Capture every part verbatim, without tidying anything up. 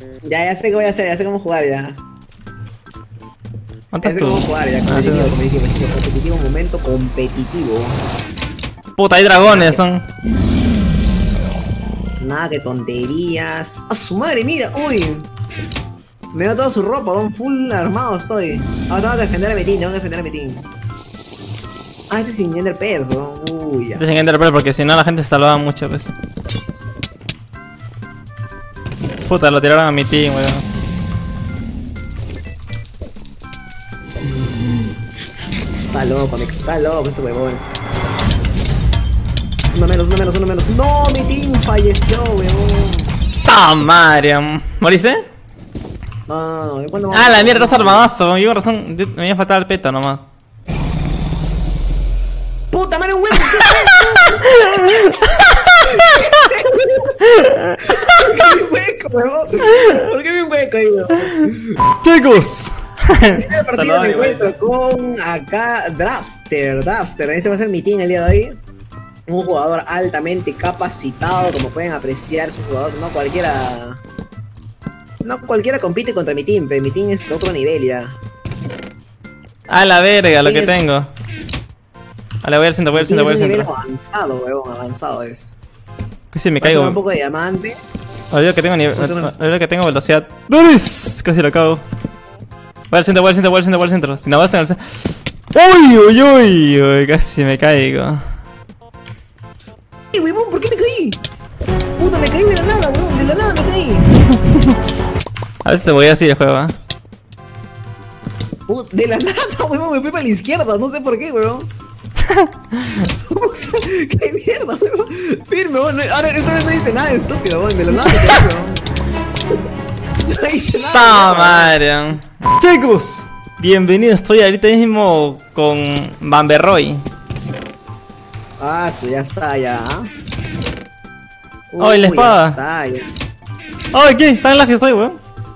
Ya, ya sé qué voy a hacer, ya sé cómo jugar ya. ¿Dónde Ya sé estás tú? cómo jugar ya, Ah, competitivo, sí. competitivo, competitivo, competitivo, momento competitivo. Puta, hay dragones, son. Nada que tonterías. ¡A su madre, mira! ¡Uy! Me dio toda su ropa, un full armado estoy. Ahora tengo que defender a Metin, tengo que defender a Metin. Ah, este es sin Ender Pearl, weón. Uy, ya. Dejen Ender Pearl porque si no la gente se salvaba mucho, pues. Puta, lo tiraron a mi team, weón. Está loco, me está loco este huevón. Uno menos, uno menos, uno menos. ¡No! Mi team falleció, weón. ¡Ta madre! ¿Moriste? No, ¿cuándo Ah, la mierda, estás armadazo. Yo con razón, me iba a faltar el peta nomás. ¡Puta madre, un huevo! ¿Por qué vi un hueco, huevón? ¿Por qué vi un hueco ahí, huevón? ¡Chicos! Esta partida me encuentro con acá Drapster, Drapster. Este va a ser mi team el día de hoy. Un jugador altamente capacitado, como pueden apreciar, es un jugador, no cualquiera. No cualquiera compite contra mi team, pero mi team es de otro nivel ya. A la verga, lo que Tienes- tengo. Vale, voy al centro, voy al centro, voy al Tiene un nivel centro. avanzado, huevón, avanzado es. Casi me Voy a tomar caigo. un poco de diamante. Olvido que tengo nivel. Otro no. Olvido que tengo velocidad. ¡Doris! Casi lo acabo. Voy al centro, voy al centro, voy al centro, voy al centro. Si no vas en el centro. ¡Uy, uy, uy! Uy, casi me caigo. ¡Eh, huevón! ¿Por qué me caí? Puta, me caí de la nada, huevón, de la nada me caí. A veces se voy así el juego, ¿eh? Puta, de la nada, huevón, me fui para la izquierda, no sé por qué, huevón. ¡Qué mierda, huevón! Firme, huevón. no- Ahora, esta vez no hice nada de estúpido, huevón, de la nada me caí, huevón. No hice nada. ¡Ta huevón. madre! Chicos, bienvenidos. Estoy ahorita mismo con Bamberroy. Ah, eso ya está, ya. Ay, la Uy, espada. Ya está, ya. ¡Ay, qué! Está en la que estoy, weón.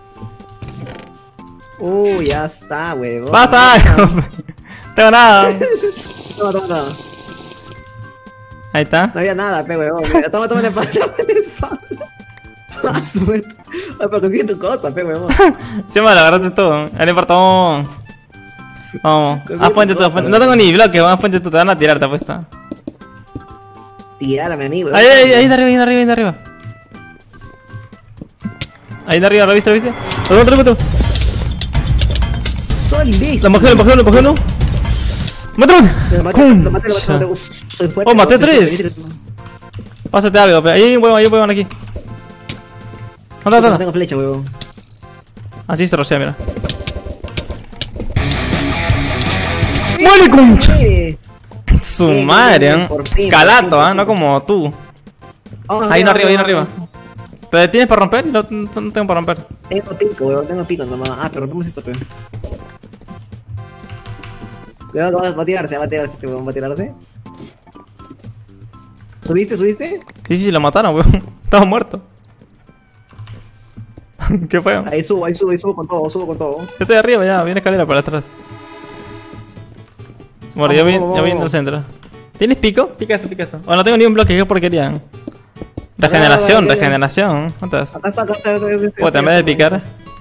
Uy, ya está, huevón. ¡Pasa! Tengo nada. Toma, toma, toma. Ahí está. No había nada, pe, huevón. Mira, toma, toma la espada, toma la espada. Ah, suerte. Ay, pero consigue tu cosa, pe, huevón. Sí, me lo agarraste tú. Ahí no importa, vamos. Vamos. Consigue Haz puente tu tú, haz cosa, puente. No tengo ni bloque, vamos a puente tú. Te van a tirar, te apuesto. Tirar a mi amigo. Ahí, ahí, ahí de arriba, ahí de arriba, ahí de arriba. Ahí de arriba, ¿lo viste, lo viste? Lo otro, otro. Soy listo. Lo empujé, lo empujé, lo empujé, ¿no? ¡Mátalo! Lo maté, lo maté, lo maté, lo maté. Uf, soy fuerte. Oh, maté soy tres. fuerte, ¿viste? Pásate algo, pero ahí hay un huevón, hay un huevón aquí. No, no, No no. tengo flecha, huevón. Así se rocea, mira. ¡Muere, concha! Eh, Su Bien, madre, bien, ¿eh? por fin, Calato, por fin, ¿ah? por No fin. como tú. vamos, Ahí no vamos, arriba, ahí no vamos, arriba. ¿Pero tienes para romper? No, no, no tengo para romper. Tengo pico, huevón, tengo pico nomás. Ah, pero rompemos esto, pe. Cuidado, va va a tirarse, va a tirarse este huevón, va a tirarse. ¿Subiste, subiste? Sí, sí, lo mataron, weón. Estaba muerto. ¿Qué fue? Yo Ahí subo, ahí subo, ahí subo con todo, subo con todo. estoy arriba ya, viene escalera para atrás. Bueno, Vamos, yo vi, vamos, yo vi en vamos. el centro. ¿Tienes pico? Pica esto, pica esto. Oh, no tengo ni un bloque, qué porquería. Regeneración, no, no, no. regeneración. ¿Dónde estás? Acá está, acá está, acá está. Puta, en vez de picar.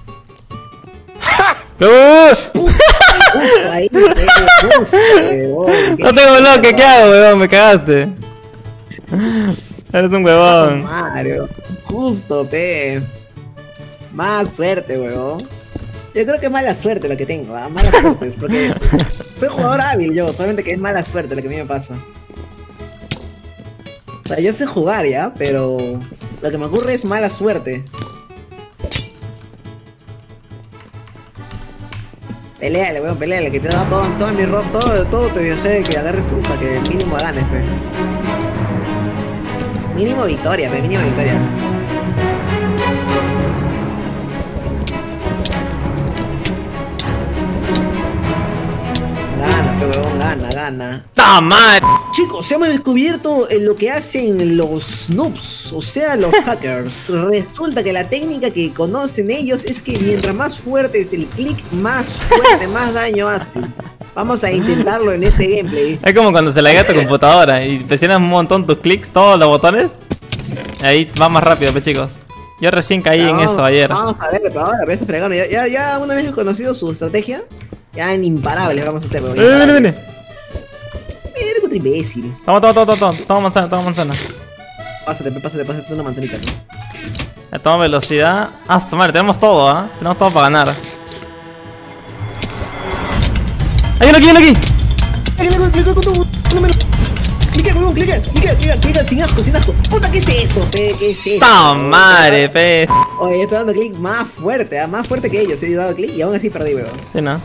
¡Ush! Justo ahí, justo, huevón. No tengo bloque, ¿qué hago, weón? Me cagaste. Eres un huevón. Mario, justo, pe. Más suerte, huevón. Yo creo que es mala suerte lo que tengo, ¿ah? Mala suerte, porque soy jugador hábil yo, solamente que es mala suerte lo que a mí me pasa. O sea, yo sé jugar ya, pero lo que me ocurre es mala suerte. Peleale, weón, peleale, que te da todo, todo mi rock, todo, todo te dejé que agarres tú para que mínimo ganes, pe. Mínimo victoria, pe, mínimo victoria. Gana, pe, weón, gana, gana. ¡Ta madre! Chicos, hemos descubierto eh, lo que hacen los noobs, o sea, los hackers. Resulta que la técnica que conocen ellos es que mientras más fuerte es el clic, más fuerte, más daño hace. Vamos a intentarlo en este gameplay. Es como cuando se laguea tu computadora y presionas un montón tus clics, todos los botones. Ahí va más rápido, pues chicos. Yo recién caí No, en eso ayer. Vamos a ver, pero ahora, a veces fregaron. Ya, ya, ya una vez conocido su estrategia, ya en imparables vamos a hacer. Eh, viene, viene. Mira, contra imbécil. Toma, toma, toma, toma, toma manzana, toma manzana. Pásate, pe, pásate, pásate una manzanita. ¿No? Ya toma velocidad. Ah, su madre, tenemos todo, ¿ah? ¿eh? Tenemos todo para ganar. ¡Hay uno aquí, uno aquí! Clica, clica con tu. Clica, huevón, clica, clica, clica, clica, sin asco, sin asco. Puta, ¿qué es eso, pe? ¿Qué es eso? ¡Toma madre, pe! Oye, yo estoy dando clic más fuerte, ¿eh? Más fuerte que ellos. He dado clic y aún así perdí, weón. Sí, ¿no?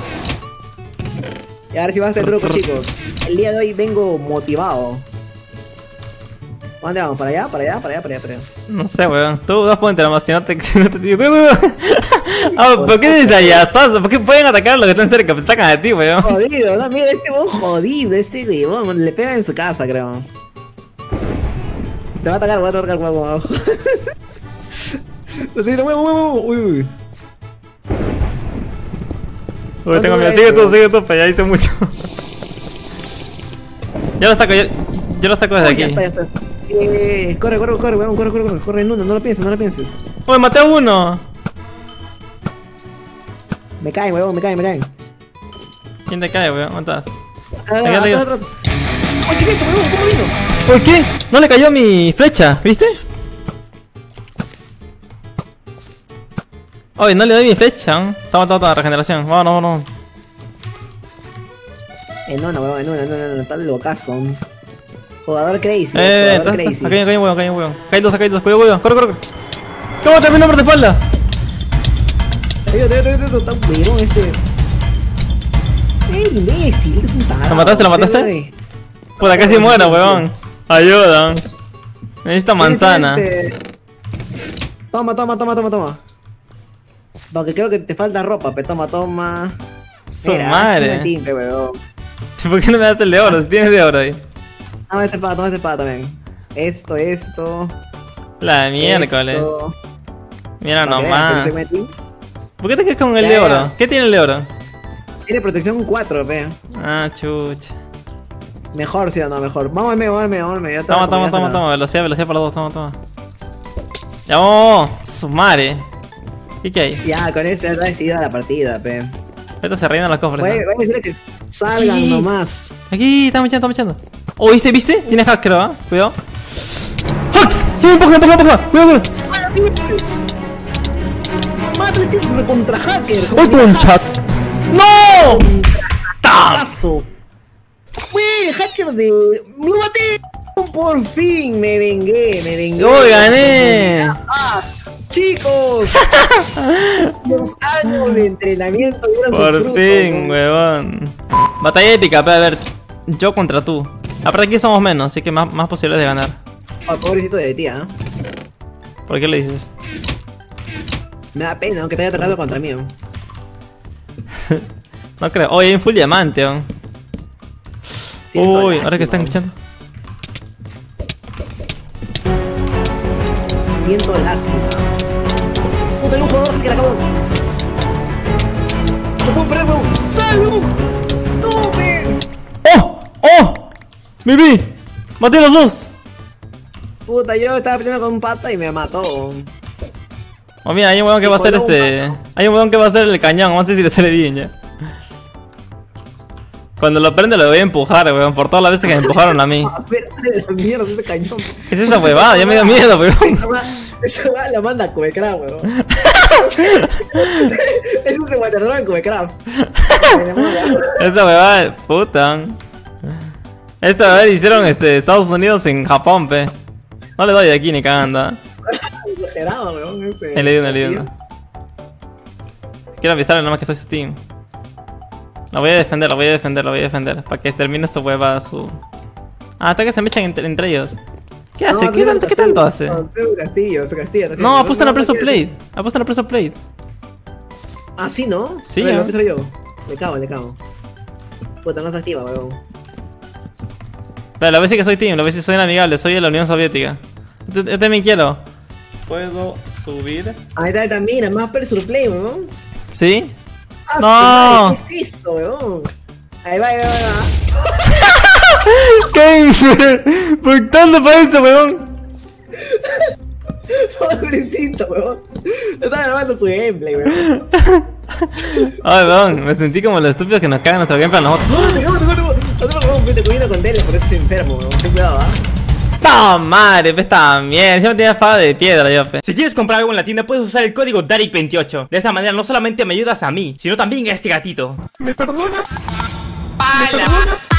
Y ahora sí va a ser truco, chicos. El día de hoy vengo motivado. ¿Dónde vamos? ¿Para allá? ¿Para allá? ¿Para allá? ¿Para allá? ¿Para allá? No sé, weón. Tú das puente nomás, si no te, si no te digo. Ah, ¿por qué desde allá? ¿Por qué pueden atacar a los que están cerca? Te sacan a ti, weón. Jodido, no, mira, este weón jodido, este weón. Le pega en su casa, creo. Te va a atacar, voy a atacar huevo abajo. Lo tiro, huevo, huevo, uy, uy. Uy, tengo miedo. Sigue tú, sigue tú, pero ya hice mucho. Yo lo saco, yo, yo lo saco desde aquí. Ya está, ya está. Eh, corre, corre, corre, weón, corre, corre, corre, corre en uno, no lo pienses, no lo pienses. Uy, maté a uno. Me caen, weón, me caen, me caen. ¿Quién te cae, weón? ¿Dónde estás? Ah, Aquí, atrás, aquí. atrás. Oye, ¿qué es eso, weón? ¿Cómo vino? ¿Por qué? No le cayó mi flecha, ¿viste? Oye, no le doy mi flecha. ¿eh? Toma, toma, toma, regeneración. Vámonos, vámonos. En una, weón, en una, en una, en una, está locazo. Jugador crazy, Eh, jugador está, crazy. está. Acá hay un, acá hay un huevo, acá hay un huevo. Acá hay dos, acá hay dos. Cuidado, cuidado. Corre, corre, corre. ¿Cómo terminó por tu espalda? Ayúdate, ayúdate, ayúdate, está un huevón este. ¡Eh, imbécil! Eres un tarado. ¿Lo mataste, lo mataste? Güey. Puta, casi muero, huevón. Ayuda. Necesito manzana. Este- Toma, toma, toma, toma, toma. Porque creo que te falta ropa, pe, toma, toma. Su Mira, madre. hazme timpe, weón. ¿Por qué no me das el de oro? Si tienes de oro ahí. Toma este espada, toma este espada también. Esto, esto. La miércoles. esto. Mira Para que nomás. veas que te metí. ¿Por qué te quedas con el Ya, de ya. oro? ¿Qué tiene el de oro? Tiene protección cuatro, pe. Ah, chucha. Mejor, sí o no, mejor. Vamos al medio, vamos al medio, vamos al medio. Ya Toma, está, toma, ya toma, está. toma. Velocidad, velocidad para los dos. Toma, toma. Ya vamos. Su madre. ¿Qué que hay? Ya, con eso ya decidida la partida, pe. Ahorita se rellenan los cofres. Voy, ¿no? voy a decirle que salgan Sí. nomás. Aquí, estamos echando, estamos echando. Oh, ¿viste? ¿Viste? Tiene hack, creo, ¿ah? Cuidado. ¡Hacks! ¡Sí, empuja, empuja, empuja! ¡Cuidado, cuidado! ¡Mátale, este contra hacker! ¡Uy, concha! ¡No! ¡Tazo! ¡Wey, hacker de... ¡Lo maté! ¡Por fin! Me vengué, me vengué. ¡Uy, gané! ¡Ah! ¡Chicos! Los años de entrenamiento dieron sus Por frutos, fin, ¿no? weón. Batalla épica, pero a ver. Yo contra tú. Aparte aquí somos menos, así que más, más posibilidades de ganar. Oh, pobrecito de ti, ¿ah? ¿Por qué le dices? Me da pena, aunque te haya tratado contra mí. ¿No? No creo. Oye, hay un full diamante, weón. Siento Uy, lástima, ahora que están weón. escuchando. Siento lástima. Puta, hay un jugador que la acabó. No puedo perder, weón. ¡Sal, weón! ¡No, pe! ¡Oh! ¡Oh! ¡Me vi! ¡Maté a los dos! Puta, yo estaba peleando con un pata y me mató. Oh, mira, hay un weón que va a hacer este. Hay un weón que va a hacer el cañón. Vamos a ver si le sale bien ya. Cuando lo prende lo voy a empujar, weón. Por todas las veces que me empujaron a mí. A ver, la mierda, ese cañón. ¿Qué es esa huevada? Ya me dio miedo, weón. Esa va- Esa va la manda a Cubecraft, weón. Eso se guardará en Cubecraft. Esa huevada, puta. Esa huevada hicieron este, Estados Unidos en Japón, pe. No le doy de aquí ni cagando. ¿eh? Exagerado, weón. Ese. He leído una, he leído una. Quiero avisarle nomás que soy su team. Lo voy a defender, lo voy a defender, lo voy a defender. Para que termine su hueva, su... Ah, hasta que se me echan entre, entre ellos. ¿Qué hace? No, ¿Qué, mira, tanto, ¿Qué su- tanto hace? no, Su castillo, su castillo. está No, haciendo- apuesta en la no preso quiere- plate. Apuesta en la preso plate. Ah, sí, ¿no? Sí, A ver, ¿eh? voy a empezar yo. Le cago, le cago. Puta, no se activa, weón. Pero lo ves que soy team, lo ves que soy amigable, soy de la Unión Soviética. Yo, yo también quiero. ¿Puedo subir? Ahí está, ahí está, mira, más Persurplay, Play, weón. ¿Sí? Ah, No. su madre, ¿qué es eso, weón? Ahí va, ahí va, ahí va. ¿Qué? ¿Por qué tanto para eso, weón? Pobrecito, weón. Estaba grabando su gameplay, weón. Ay, weón, me sentí como los estúpidos que nos cagan nuestro gameplay a nosotros. No, no, no, no. Otro weón, vete cogiendo con tele, por eso estoy enfermo, weón. Ten cuidado, ¿ah? ¡No, madre! Pues también, si no tenía espada de piedra yo, pe. Si quieres comprar algo en la tienda, puedes usar el código Darik veintiocho. De esa manera no solamente me ayudas a mí, sino también a este gatito. ¿Me perdonas? ¿Me perdonas?